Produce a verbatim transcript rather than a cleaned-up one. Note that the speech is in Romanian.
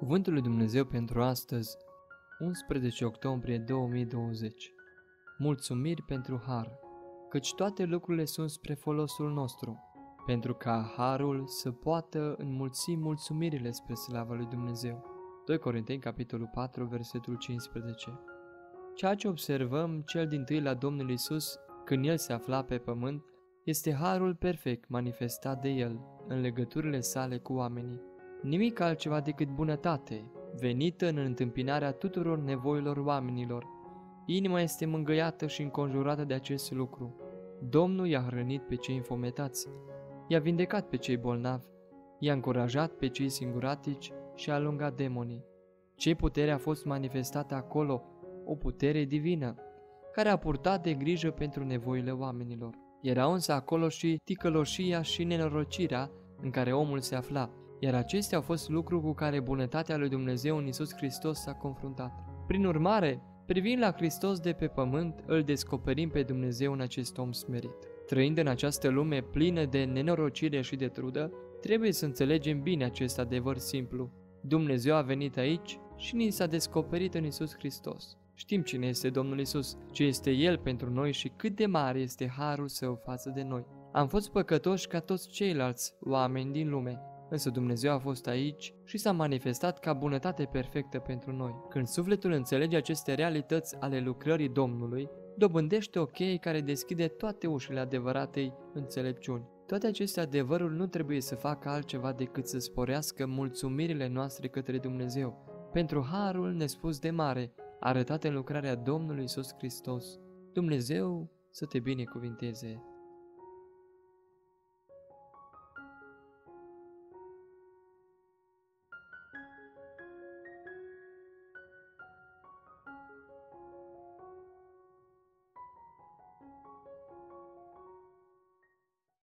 Cuvântul lui Dumnezeu pentru astăzi, unsprezece octombrie două mii douăzeci. Mulțumiri pentru har, căci toate lucrurile sunt spre folosul nostru, pentru ca harul să poată înmulți mulțumirile spre slava lui Dumnezeu. doi Corinteni, capitolul patru, versetul cincisprezece. Ceea ce observăm cel dintâi la Domnul Iisus când El se afla pe pământ este harul perfect manifestat de El în legăturile sale cu oamenii. Nimic altceva decât bunătate, venită în întâmpinarea tuturor nevoilor oamenilor. Inima este mângâiată și înconjurată de acest lucru. Domnul i-a hrănit pe cei înfometați, i-a vindecat pe cei bolnavi, i-a încurajat pe cei singuratici și a alungat demonii. Ce putere a fost manifestată acolo? O putere divină, care a purtat de grijă pentru nevoile oamenilor. Erau însă acolo și ticăloșia și nenorocirea în care omul se afla, iar acestea au fost lucruri cu care bunătatea lui Dumnezeu în Iisus Hristos s-a confruntat. Prin urmare, privind la Hristos de pe pământ, îl descoperim pe Dumnezeu în acest om smerit. Trăind în această lume plină de nenorocire și de trudă, trebuie să înțelegem bine acest adevăr simplu. Dumnezeu a venit aici și ni s-a descoperit în Iisus Hristos. Știm cine este Domnul Iisus, ce este El pentru noi și cât de mare este harul Său față de noi. Am fost păcătoși ca toți ceilalți oameni din lume, însă Dumnezeu a fost aici și s-a manifestat ca bunătate perfectă pentru noi. Când sufletul înțelege aceste realități ale lucrării Domnului, dobândește o cheie care deschide toate ușile adevăratei înțelepciuni. Toate aceste adevăruri nu trebuie să facă altceva decât să sporească mulțumirile noastre către Dumnezeu pentru harul nespus de mare arătat în lucrarea Domnului Iisus Hristos. Dumnezeu să te binecuvinteze!